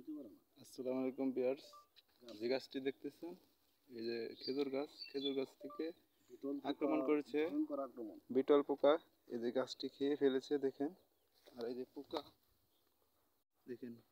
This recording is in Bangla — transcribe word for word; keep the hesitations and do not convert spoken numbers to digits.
আসসালামু আলাইকুম ভিউয়ার্স, যে গাছটি দেখতেছেন এই যে খেজুর গাছ, খেজুর গাছ থেকে আক্রমণ করেছে বিটল পোকা। এই যে গাছটি খেয়ে ফেলেছে দেখেন, আর এই যে পোকা দেখেন